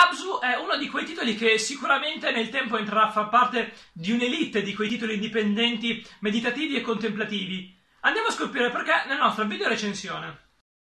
Abzu è uno di quei titoli che sicuramente nel tempo entrerà a far parte di un'elite di quei titoli indipendenti, meditativi e contemplativi. Andiamo a scoprire perché nella nostra video recensione.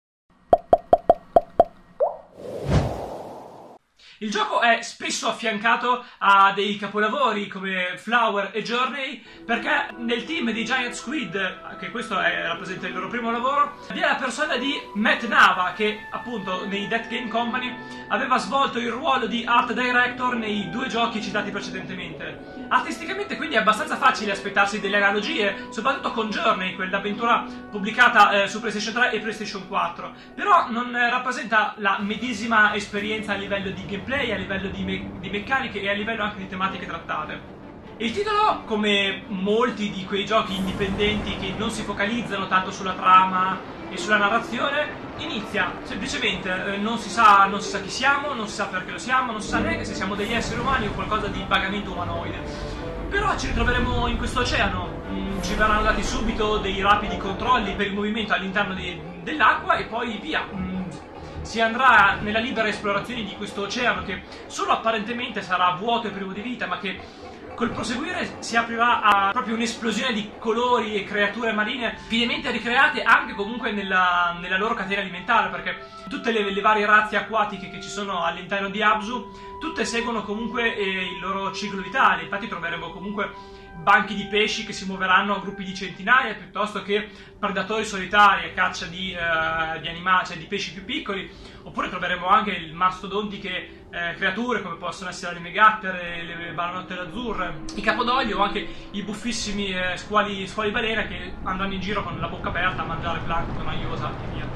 Il gioco è spesso affiancato a dei capolavori come Flower e Journey, perché nel team di Giant Squid, che questo rappresenta il loro primo lavoro, vi è la persona di Matt Nava, che appunto nei Dead Game Company aveva svolto il ruolo di Art Director nei due giochi citati precedentemente. Artisticamente quindi è abbastanza facile aspettarsi delle analogie, soprattutto con Journey, quell'avventura pubblicata su PlayStation 3 e PlayStation 4, però non rappresenta la medesima esperienza a livello di gameplay, a livello di meccaniche e a livello anche di tematiche trattate. Il titolo, come molti di quei giochi indipendenti che non si focalizzano tanto sulla trama e sulla narrazione, inizia semplicemente, non si sa chi siamo, non si sa perché lo siamo, non si sa neanche se siamo degli esseri umani o qualcosa di vagamente umanoide. Però ci ritroveremo in questo oceano, ci verranno dati subito dei rapidi controlli per il movimento all'interno dell'acqua e poi via. Si andrà nella libera esplorazione di questo oceano che solo apparentemente sarà vuoto e privo di vita, ma che col proseguire si aprirà a proprio un'esplosione di colori e creature marine finemente ricreate anche comunque nella loro catena alimentare, perché tutte le varie razze acquatiche che ci sono all'interno di Abzu, tutte seguono comunque il loro ciclo vitale. Infatti troveremo comunque banchi di pesci che si muoveranno a gruppi di centinaia, piuttosto che predatori solitari a caccia di animali, cioè di pesci più piccoli, oppure troveremo anche mastodontiche creature come possono essere le megattere, le balenottele azzurre, i capodoglio o anche i buffissimi squali balena che andranno in giro con la bocca aperta a mangiare plancton, maiosa e via.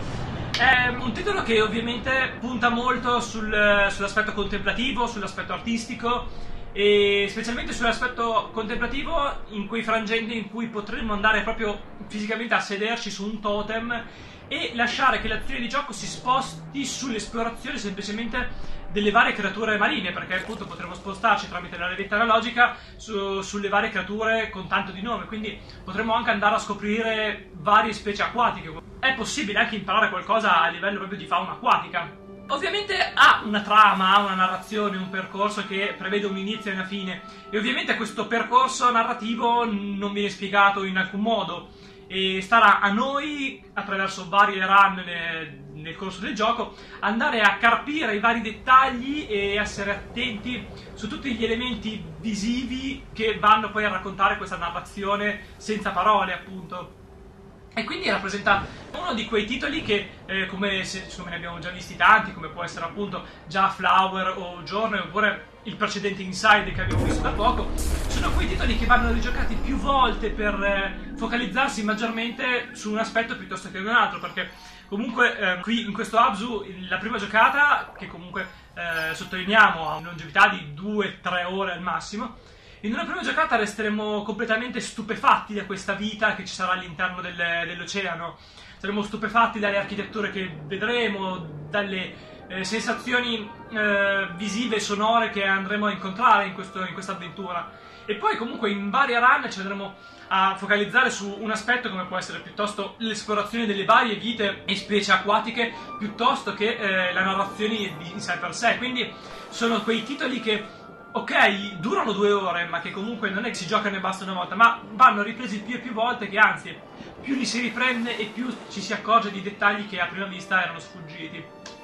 È un titolo che ovviamente punta molto sull'aspetto contemplativo, sull'aspetto artistico, e specialmente sull'aspetto contemplativo, in quei frangenti in cui potremmo andare proprio fisicamente a sederci su un totem e lasciare che l'azione di gioco si sposti sull'esplorazione semplicemente delle varie creature marine, perché appunto potremo spostarci tramite la levetta analogica sulle varie creature con tanto di nome, quindi potremo anche andare a scoprire varie specie acquatiche. È possibile anche imparare qualcosa a livello proprio di fauna acquatica. Ovviamente ha una trama, ha una narrazione, un percorso che prevede un inizio e una fine, e ovviamente questo percorso narrativo non viene spiegato in alcun modo e starà a noi, attraverso varie run nel corso del gioco, andare a carpire i vari dettagli e essere attenti su tutti gli elementi visivi che vanno poi a raccontare questa narrazione senza parole, appunto. E quindi rappresenta uno di quei titoli che, come ne abbiamo già visti tanti, come può essere appunto già Flower o Journey, oppure il precedente Inside che abbiamo visto da poco, sono quei titoli che vanno rigiocati più volte per focalizzarsi maggiormente su un aspetto piuttosto che un altro, perché comunque qui in questo Abzu la prima giocata, che comunque sottolineiamo ha una longevità di 2-3 ore al massimo, in una prima giocata resteremo completamente stupefatti da questa vita che ci sarà all'interno dell'oceano. Saremo stupefatti dalle architetture che vedremo, dalle sensazioni visive e sonore che andremo a incontrare in questa avventura. E poi comunque in varie run ci andremo a focalizzare su un aspetto come può essere piuttosto l'esplorazione delle varie vite e specie acquatiche, piuttosto che la narrazione in sé per sé. Quindi sono quei titoli che, ok, durano 2 ore, ma che comunque non è che si giocano e basta una volta, ma vanno ripresi più e più volte, che anzi, più li si riprende e più ci si accorge di dettagli che a prima vista erano sfuggiti.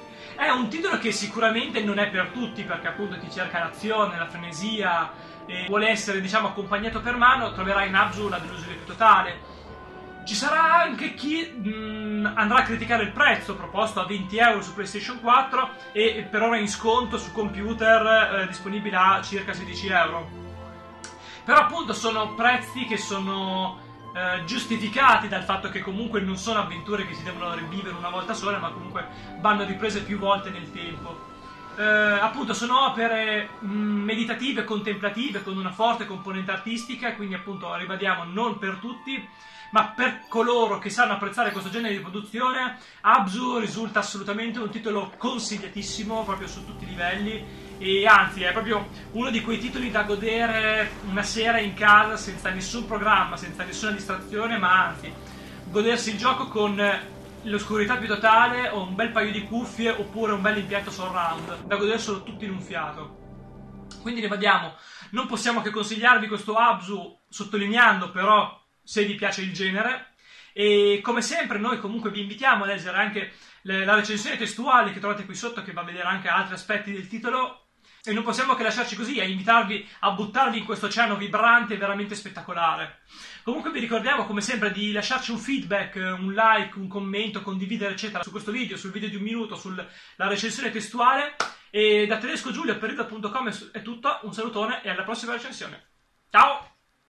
È un titolo che sicuramente non è per tutti, perché appunto chi cerca l'azione, la frenesia e vuole essere, diciamo, accompagnato per mano, troverà in Abzu una delusione più totale. Ci sarà anche chi andrà a criticare il prezzo proposto a 20 euro su PlayStation 4 e per ora in sconto su computer disponibile a circa 16 euro. Però appunto sono prezzi che sono giustificati dal fatto che comunque non sono avventure che si devono rivivere una volta sola, ma comunque vanno riprese più volte nel tempo. Appunto sono opere meditative, contemplative, con una forte componente artistica, quindi appunto ribadiamo, non per tutti, ma per coloro che sanno apprezzare questo genere di produzione, Abzu risulta assolutamente un titolo consigliatissimo proprio su tutti i livelli, e anzi è proprio uno di quei titoli da godere una sera in casa senza nessun programma, senza nessuna distrazione, ma anzi godersi il gioco con l'oscurità più totale o un bel paio di cuffie oppure un bel impianto surround da goderselo tutti in un fiato. Quindi ribadiamo, non possiamo che consigliarvi questo Abzu, sottolineando però se vi piace il genere, e come sempre noi comunque vi invitiamo a leggere anche la recensione testuale che trovate qui sotto, che va a vedere anche altri aspetti del titolo, e non possiamo che lasciarci così a invitarvi a buttarvi in questo oceano vibrante e veramente spettacolare. Comunque vi ricordiamo come sempre di lasciarci un feedback, un like, un commento, condividere eccetera su questo video, sul video di un minuto, sulla recensione testuale. E da Tedesco Giulio per Rido.com è tutto, un salutone e alla prossima recensione. Ciao!